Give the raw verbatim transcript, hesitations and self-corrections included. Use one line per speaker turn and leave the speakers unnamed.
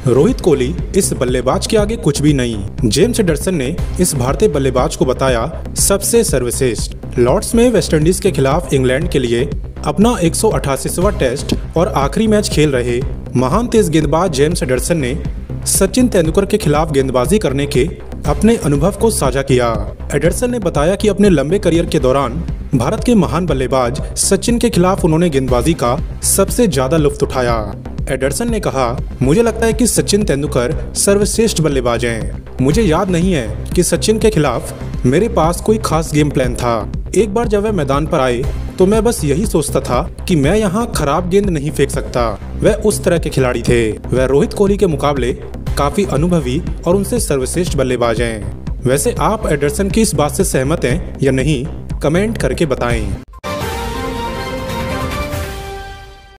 रोहित कोहली इस बल्लेबाज के आगे कुछ भी नहीं। जेम्स एंडरसन ने इस भारतीय बल्लेबाज को बताया सबसे सर्वश्रेष्ठ। लॉर्ड्स में वेस्टइंडीज के खिलाफ इंग्लैंड के लिए अपना एक सौ अठासीवां टेस्ट और आखिरी मैच खेल रहे महान तेज गेंदबाज जेम्स एंडरसन ने सचिन तेंदुलकर के खिलाफ गेंदबाजी करने के अपने अनुभव को साझा किया। एंडरसन ने बताया कि अपने लंबे करियर के दौरान भारत के महान बल्लेबाज सचिन के खिलाफ उन्होंने गेंदबाजी का सबसे ज्यादा लुत्फ उठाया। एंडरसन ने कहा, मुझे लगता है कि सचिन तेंदुलकर सर्वश्रेष्ठ बल्लेबाज हैं। मुझे याद नहीं है कि सचिन के खिलाफ मेरे पास कोई खास गेम प्लान था। एक बार जब वह मैदान पर आए तो मैं बस यही सोचता था कि मैं यहाँ खराब गेंद नहीं फेंक सकता। वह उस तरह के खिलाड़ी थे। वह रोहित कोहली के मुकाबले काफी अनुभवी और उनसे सर्वश्रेष्ठ बल्लेबाज हैं। वैसे आप एंडरसन की इस बात से सहमत हैं या नहीं, कमेंट करके बताएं।